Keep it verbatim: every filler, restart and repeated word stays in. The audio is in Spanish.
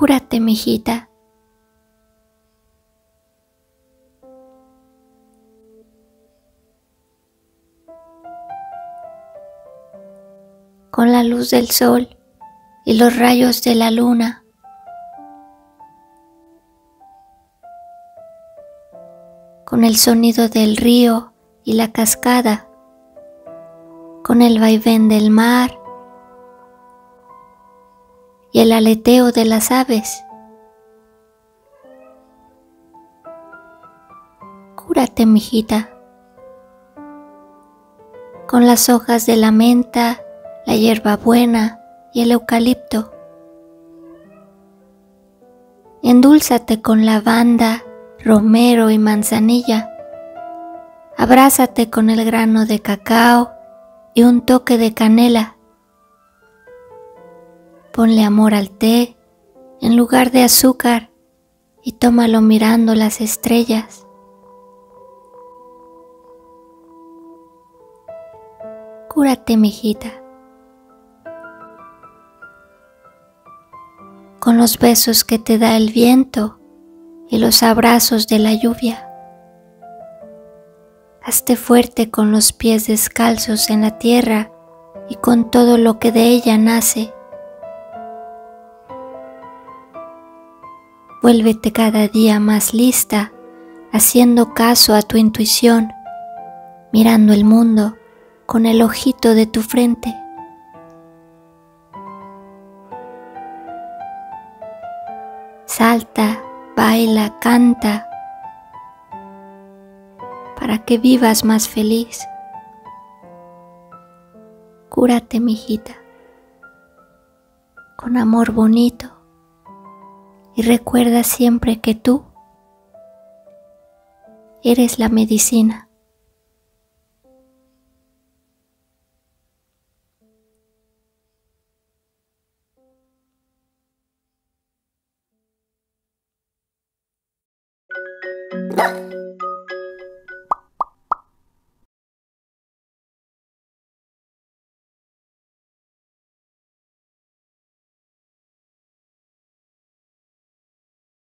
Cúrate, mijita. Con la luz del sol y los rayos de la luna, con el sonido del río y la cascada, con el vaivén del mar y el aleteo de las aves. Cúrate, mijita, con las hojas de la menta, la hierbabuena y el eucalipto. Endúlzate con lavanda, romero y manzanilla. Abrázate con el grano de cacao y un toque de canela. Ponle amor al té en lugar de azúcar y tómalo mirando las estrellas. Cúrate, mijita, con los besos que te da el viento y los abrazos de la lluvia. Hazte fuerte con los pies descalzos en la tierra y con todo lo que de ella nace. Vuélvete cada día más lista, haciendo caso a tu intuición, mirando el mundo con el ojito de tu frente. Salta, baila, canta, para que vivas más feliz. Cúrate, mijita, con amor bonito, y recuerda siempre que tú eres la medicina. No.